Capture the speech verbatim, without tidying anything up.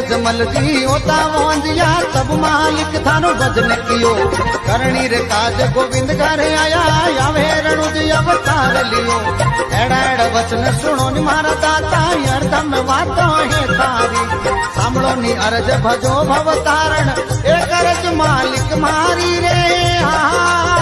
जमल जी होता वंजिया सब मालिक थानो भजन कियो करणी रे काज गोविंद घरे आया आवे रणुज अवतार लियो एड़ा एड़ा वचन सुनो नी मारा दाता हरदम वातो है तारी सामलो नी अरज भजो भव तारण एक अरज मालिक मारी रे हा।